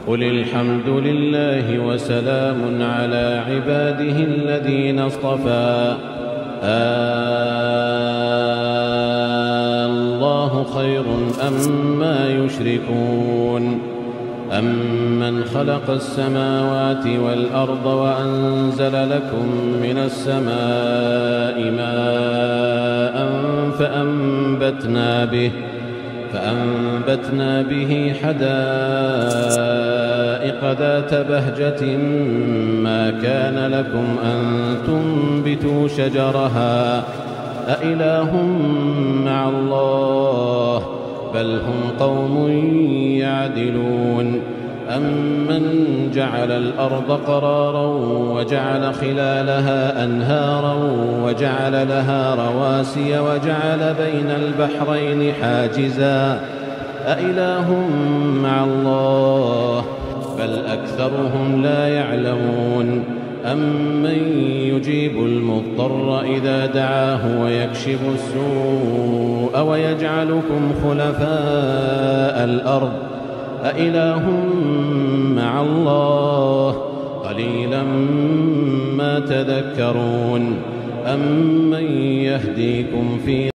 قل الحمد لله وسلام على عباده الذين اصطفى الله خير أما يشركون أمن خلق السماوات والأرض وأنزل لكم من السماء ماء فأنبتنا به حدائق ذات بهجة ما كان لكم أن تنبتوا شجرها أإله مع الله بل هم قوم يعدلون أمن جعل الأرض قرارا وجعل خلالها أنهارا وجعل لها رواسي وجعل بين البحرين حاجزا أإله مع الله بل أكثرهم لا يعلمون أمن يجيب المضطر إذا دعاه ويكشف السوء ويجعلكم خلفاء الأرض أإله مع الله قليلا ما تذكرون أمن يهديكم في